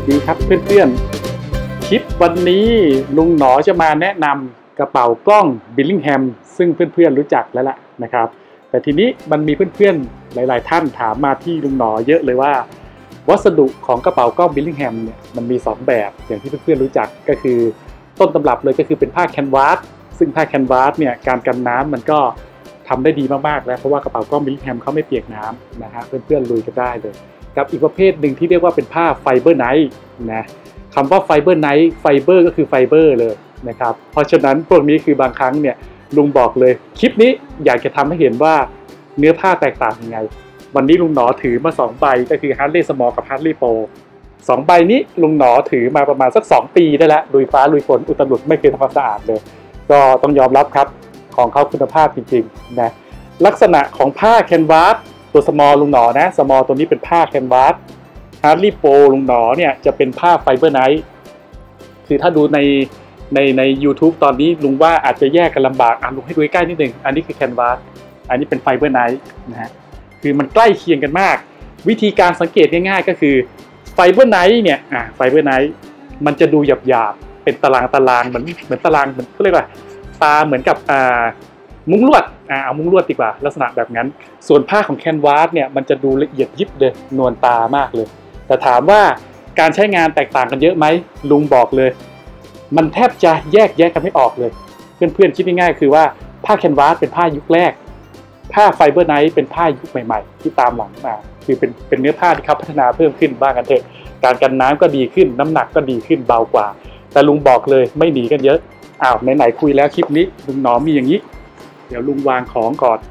ดีครับเพื่อนๆคลิปวันนี้ลุงหนอจะมาแนะนำกระเป๋ากล้องบิลลิงแฮมซึ่งเพื่อนๆรู้จักแล้วล่ะนะครับแต่ทีนี้มันมีเพื่อนๆหลายๆท่านถามมาที่ลุงหนอเยอะเลยว่าวัสดุของกระเป๋ากล้องบิลลิงแฮมเนี่ยมันมี2แบบอย่างที่เพื่อนๆรู้จักก็คือต้นตำรับเลยก็คือเป็นผ้าแคนวาสซึ่งผ้าแคนวาสเนี่ยการกันน้ำมันก็ทำได้ดีมากๆแล้วเพราะว่ากระเป๋ากล้องบิลลิงแฮมเขาไม่เปียกน้ำนะฮะเพื่อนๆลุยกันได้เลยกับอีกประเภทหนึ่งที่เรียกว่าเป็นผ้าไฟเบอร์ไนท์นะคำว่าไฟเบอร์ไนท์ไฟเบอร์ก็คือไฟเบอร์เลยนะครับเพราะฉะนั้นพวกนี้คือบางครั้งเนี่ยลุงบอกเลยคลิปนี้อยากจะทำให้เห็นว่าเนื้อผ้าแตกต่างยังไงวันนี้ลุงหนอถือมา2ใบก็คือ Harley Small กับ Harley Pro 2ใบนี้ลุงหนอถือมาประมาณสัก2ปีได้แล้วลุยฟ้าลุยฝนอุตลุดไม่เคยทำความสะอาดเลยก็ต้องยอมรับครับของเขาคุณภาพจริงๆนะลักษณะของผ้าแคนวาสตัว Small ลุงหนอนะ Small ตัวนี้เป็นผ้าแคนวาส Harley Pro ลุงหนอเนี่ยจะเป็นผ้าไฟเบอร์ไนท์คือถ้าดูใน YouTube ตอนนี้ลุงว่าอาจจะแยกกันลำบากลุงให้ดูใกล้นิดนึงอันนี้คือแคนวาสอันนี้เป็นไฟเบอร์ไนท์นะฮะคือมันใกล้เคียงกันมากวิธีการสังเกตง่ายๆก็คือไฟเบอร์ไนท์เนี่ยไฟเบอร์ไนท์มันจะดูหยาบๆเป็นตารางเหมือนตารางเหมือนเขาเรียกว่าตาเหมือนกับมุ้งลวดเอามุ้งลวดดีกว่าลักษณะแบบนั้นส่วนผ้าของแคนวาสเนี่ยมันจะดูละเอียดยิบเลยนวลตามากเลยแต่ถามว่าการใช้งานแตกต่างกันเยอะไหมลุงบอกเลยมันแทบจะแยกกันไม่ออกเลยเพื่อนๆคิดง่ายๆคือว่าผ้าแคนวาสเป็นผ้ายุคแรกผ้าไฟเบอร์ไนท์เป็นผ้ายุคใหม่ๆที่ตามหลังมาคือเป็นเนื้อผ้าที่เขาพัฒนาเพิ่มขึ้นบ้างกันเถอะการกันน้ำก็ดีขึ้นน้ำหนักก็ดีขึ้นเบากว่าแต่ลุงบอกเลยไม่หนีกันเยอะไหนๆคุยแล้วคลิปนี้ลุงหนอมีอย่างนี้เดี๋ยวลุงวางของก่อน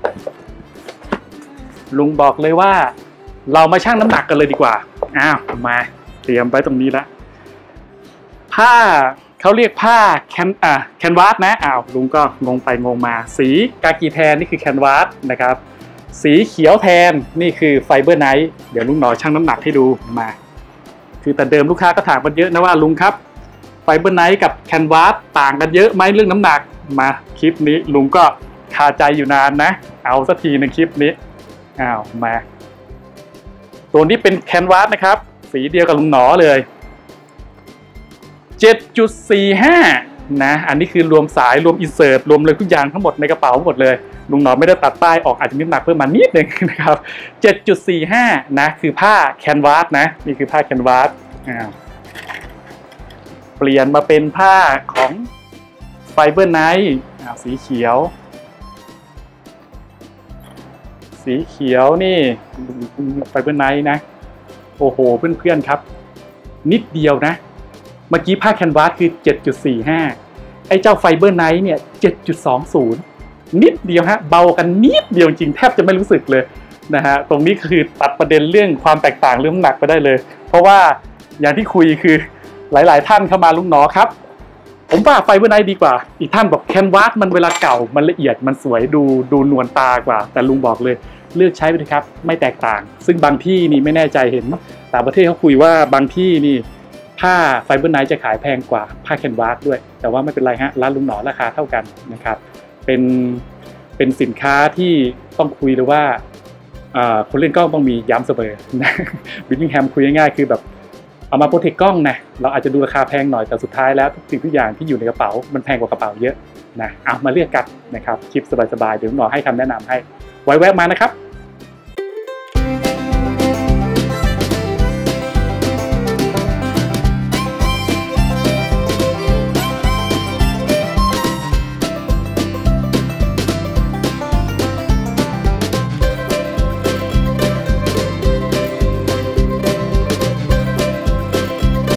ลุงบอกเลยว่าเรามาชั่งน้ำหนักกันเลยดีกว่ามาเตรียมไว้ตรงนี้แล้วผ้าเขาเรียกผ้าแคนวาสนะลุงก็งงไปงงมาสีกากีแทนนี่คือแคนวาสนะครับสีเขียวแทนนี่คือไฟเบอร์ไนท์เดี๋ยวลุงหนอชั่งน้ำหนักให้ดูมาคือแต่เดิมลูกค้าก็ถามกันเยอะนะว่าลุงครับไฟเบอร์ไนท์กับแคนวาสต่างกันเยอะไหมเรื่องน้ำหนักมาคลิปนี้ลุงก็คาใจอยู่นานนะเอาสักทีในคลิปนี้มาตัวนี้เป็นแคนวาสนะครับสีเดียวกับลุงหนอเลย 7.45 นะอันนี้คือรวมสายรวมอินเสิร์ตรวมเลยทุกอย่างทั้งหมดในกระเป๋าหมดเลยลุงหนอไม่ได้ตัดป้ายออกอาจจะมีน้ำหนักเพิ่มมานิดนึงนะครับ 7.45 นะคือผ้าแคนวาสนะนี่คือผ้าแคนวาสเปลี่ยนมาเป็นผ้าของไฟเบอร์ไนท์สีเขียวนี่ไฟเบอร์ไนท์นะโอ้โหเพื่อนๆครับนิดเดียวนะเมื่อกี้ผ้าแคนวาสคือ 7.45 ไอ้เจ้าไฟเบอร์ไนท์เนี่ย 7.20 นิดเดียวฮะเบากันนิดเดียวจริงแทบจะไม่รู้สึกเลยนะฮะตรงนี้คือตัดประเด็นเรื่องความแตกต่างเรื่องน้ำหนักไปได้เลยเพราะว่าอย่างที่คุยคือหลายๆท่านเข้ามาลุงหนอครับผมว่าไฟเบอร์ไนท์ดีกว่าอีกท่านบอกแคนวาสมันเวลาเก่ามันละเอียดมันสวยดูนวลตากว่าแต่ลุงบอกเลยเลือกใช้ไปเลยครับไม่แตกต่างซึ่งบางที่นี่ไม่แน่ใจเห็นต่างประเทศเขาคุยว่าบางที่นี่ผ้าไฟเบอร์ไนท์จะขายแพงกว่าผ้าแคนวาสด้วยแต่ว่าไม่เป็นไรฮะร้านลุงหนอราคาเท่ากันนะครับเป็นสินค้าที่ต้องคุยเลยว่าคนเล่นกล้องต้องมีย้ำเสมอนะบิลลิงแฮมคุยง่ายๆคือแบบเอามาโปรเทคกล้องนะเราอาจจะดูราคาแพงหน่อยแต่สุดท้ายแล้วทุกสิ่งทุกอย่างที่อยู่ในกระเป๋ามันแพงกว่ากระเป๋าเยอะนะเอามาเลือกกันนะครับคลิปสบายๆเดี๋ยวหนอให้คำแนะนำให้ไว้แวะมานะครับ